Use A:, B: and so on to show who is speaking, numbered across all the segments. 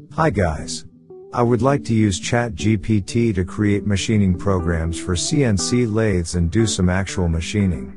A: Hi guys. I would like to use ChatGPT to create machining programs for CNC lathes and do some actual machining.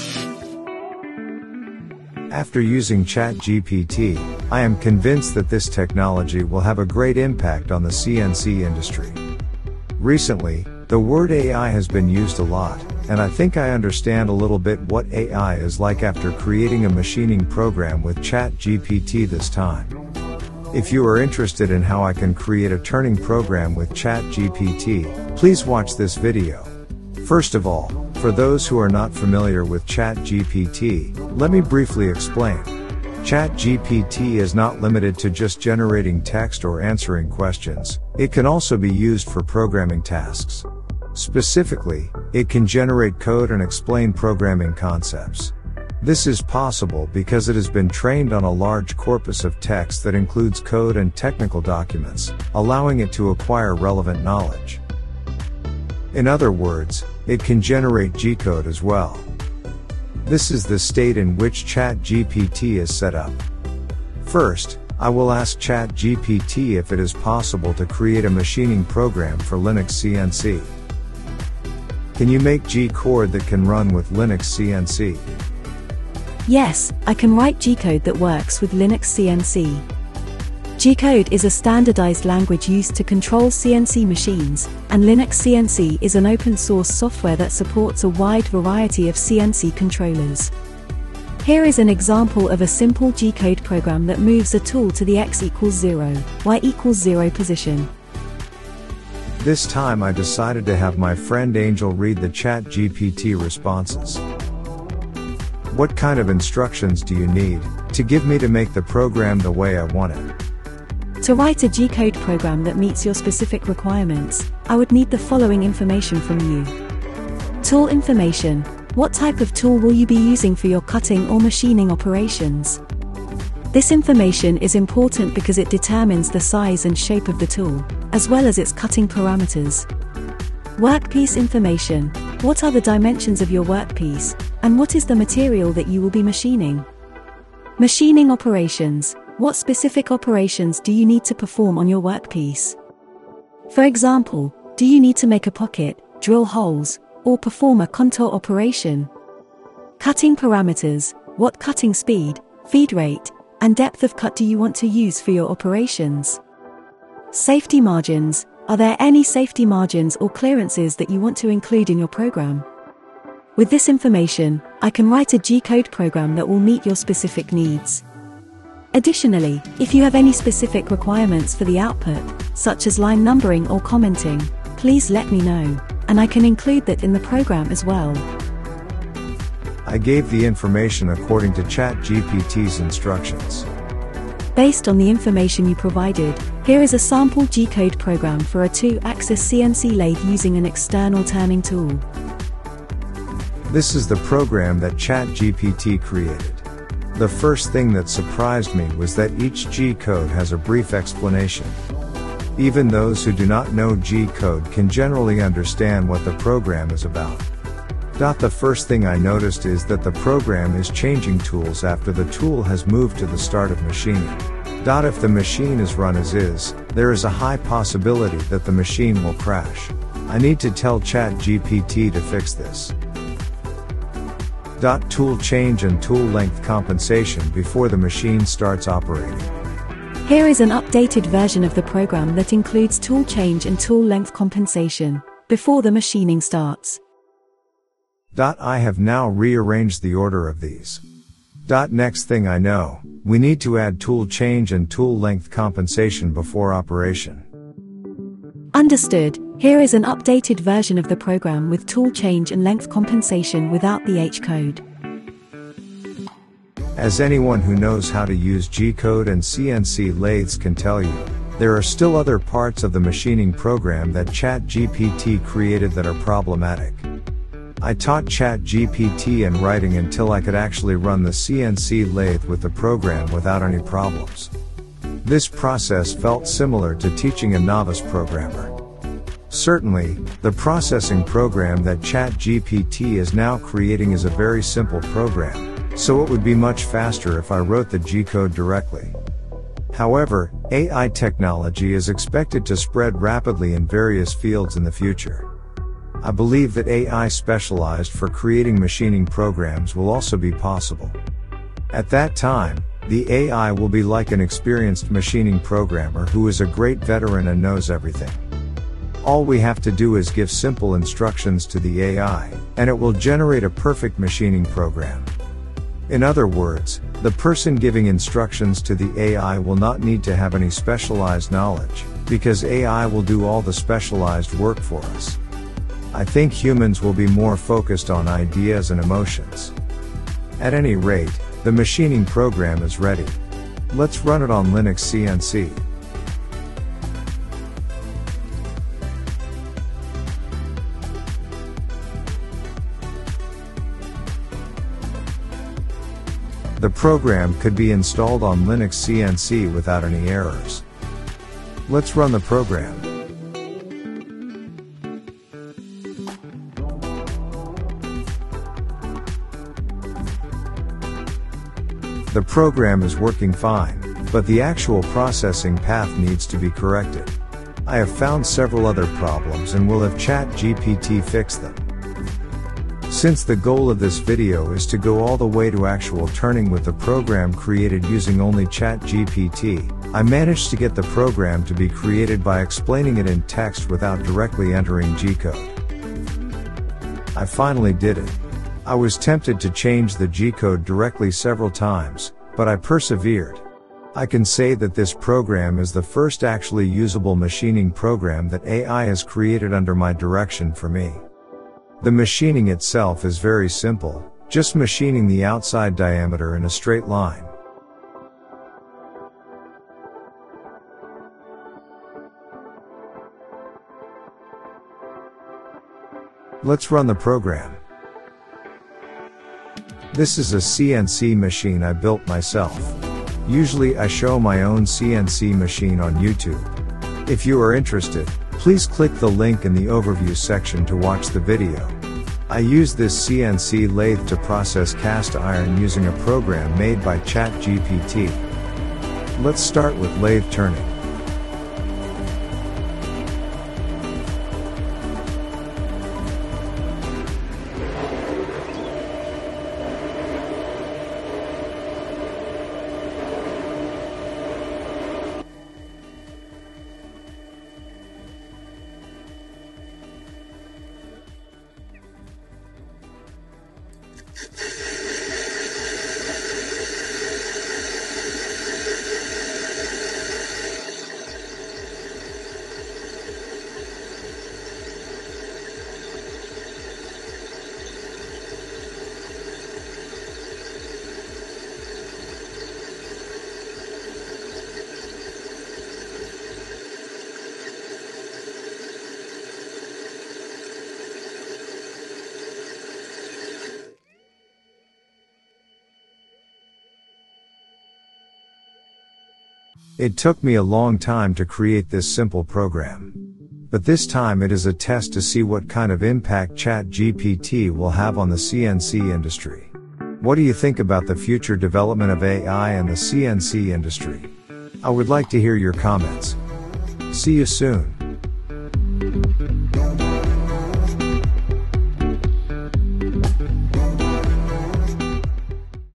A: After using ChatGPT, I am convinced that this technology will have a great impact on the CNC industry. Recently, the word AI has been used a lot, and I think I understand a little bit what AI is like after creating a machining program with ChatGPT this time. If you are interested in how I can create a turning program with ChatGPT, please watch this video. First of all, for those who are not familiar with ChatGPT, let me briefly explain. ChatGPT is not limited to just generating text or answering questions. It can also be used for programming tasks. Specifically, it can generate code and explain programming concepts. This is possible because it has been trained on a large corpus of text that includes code and technical documents, allowing it to acquire relevant knowledge. In other words, it can generate G-code as well. This is the state in which ChatGPT is set up. First, I will ask ChatGPT if it is possible to create a machining program for LinuxCNC. Can you make G-code that can run with LinuxCNC?
B: Yes, I can write G-code that works with LinuxCNC. G-code is a standardized language used to control CNC machines, and LinuxCNC is an open-source software that supports a wide variety of CNC controllers. Here is an example of a simple G-code program that moves a tool to the x equals 0, y equals 0 position.
A: This time I decided to have my friend Angel read the ChatGPT responses. What kind of instructions do you need to give me to make the program the way I want it?
B: To write a G-code program that meets your specific requirements, I would need the following information from you. Tool information. What type of tool will you be using for your cutting or machining operations? This information is important because it determines the size and shape of the tool, as well as its cutting parameters. Workpiece information. What are the dimensions of your workpiece, and what is the material that you will be machining? Machining operations. What specific operations do you need to perform on your workpiece? For example, do you need to make a pocket, drill holes, or perform a contour operation? Cutting parameters. What cutting speed, feed rate, and depth of cut do you want to use for your operations? Safety margins. Are there any safety margins or clearances that you want to include in your program? With this information, I can write a G-code program that will meet your specific needs. Additionally, if you have any specific requirements for the output, such as line numbering or commenting, please let me know, and I can include that in the program as well.
A: I gave the information according to ChatGPT's instructions.
B: Based on the information you provided, here is a sample G-code program for a 2-axis CNC lathe using an external turning tool.
A: This is the program that ChatGPT created. The first thing that surprised me was that each G-code has a brief explanation. Even those who do not know G-code can generally understand what the program is about. The first thing I noticed is that the program is changing tools after the tool has moved to the start of machining. If the machine is run as is, there is a high possibility that the machine will crash. I need to tell ChatGPT to fix this. Tool change and tool length compensation before the machine starts operating.
B: Here is an updated version of the program that includes tool change and tool length compensation before the machining starts.
A: I have now rearranged the order of these. Next thing I know, we need to add tool change and tool length compensation before operation.
B: Understood. Here is an updated version of the program with tool change and length compensation without the H-code.
A: As anyone who knows how to use G-code and CNC lathes can tell you, there are still other parts of the machining program that ChatGPT created that are problematic. I taught ChatGPT and writing until I could actually run the CNC lathe with the program without any problems. This process felt similar to teaching a novice programmer. Certainly, the processing program that ChatGPT is now creating is a very simple program, so it would be much faster if I wrote the G-code directly. However, AI technology is expected to spread rapidly in various fields in the future. I believe that AI specialized for creating machining programs will also be possible. At that time, the AI will be like an experienced machining programmer who is a great veteran and knows everything. All we have to do is give simple instructions to the AI, and it will generate a perfect machining program. In other words, the person giving instructions to the AI will not need to have any specialized knowledge, because AI will do all the specialized work for us. I think humans will be more focused on ideas and emotions. At any rate, the machining program is ready. Let's run it on LinuxCNC. The program could be installed on LinuxCNC without any errors. Let's run the program. The program is working fine, but the actual processing path needs to be corrected. I have found several other problems and will have ChatGPT fix them. Since the goal of this video is to go all the way to actual turning with the program created using only ChatGPT, I managed to get the program to be created by explaining it in text without directly entering G-code. I finally did it. I was tempted to change the G-code directly several times, but I persevered. I can say that this program is the first actually usable machining program that AI has created under my direction for me. The machining itself is very simple, just machining the outside diameter in a straight line. Let's run the program. This is a CNC machine I built myself. Usually I show my own CNC machine on YouTube. If you are interested, please click the link in the overview section to watch the video. I use this CNC lathe to process cast iron using a program made by ChatGPT. Let's start with lathe turning. It took me a long time to create this simple program. But this time it is a test to see what kind of impact ChatGPT will have on the CNC industry. What do you think about the future development of AI and the CNC industry? I would like to hear your comments. See you soon.